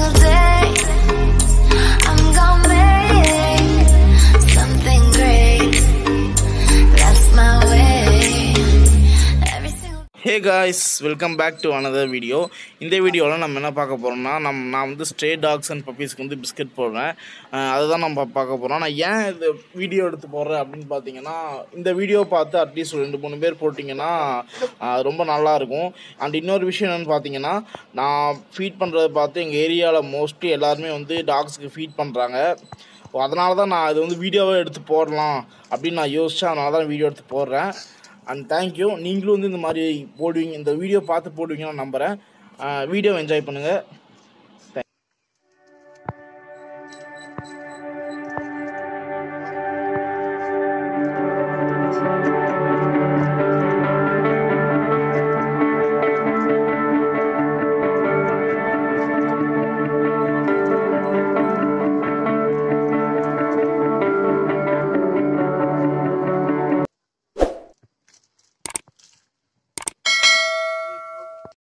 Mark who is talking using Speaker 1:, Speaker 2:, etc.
Speaker 1: single day I'm gonna make something great. That's my way. Every single
Speaker 2: Hey guys, welcome back to another video. இந்த வீடியோவில் நம்ம என்ன பார்க்க போகிறோம்னா நான் வந்து ஸ்ட்ரே டாக்ஸ் அண்ட் பப்பீஸ்க்கு வந்து பிஸ்கட் போடுறேன். அதுதான் நம்ம பார்க்க போகிறோம். நான் ஏன் இது வீடியோ எடுத்து போடுறேன் அப்படின்னு பார்த்தீங்கன்னா, இந்த வீடியோ பார்த்து அட்லீஸ்ட் 2-3 பேர் போட்டிங்கன்னா ரொம்ப நல்லாயிருக்கும். அண்ட் இன்னொரு விஷயம் என்னென்னு பார்த்தீங்கன்னா, நான் ஃபீட் பண்ணுறதை பார்த்து எங்கள் ஏரியாவில் மோஸ்ட்லி எல்லாருமே வந்து டாக்ஸுக்கு ஃபீட் பண்ணுறாங்க. அதனால தான் நான் இது வந்து வீடியோவை எடுத்து போடலாம் அப்படின்னு நான் யோசித்தேன். அதனால தான் வீடியோ எடுத்து போடுறேன். And thank you. நீங்களும் வந்து இந்த மாதிரி போடுவீங்க, இந்த வீடியோ பார்த்து போடுவீங்கன்னு நான் நம்புகிறேன். வீடியோ என்ஜாய் பண்ணுங்கள்.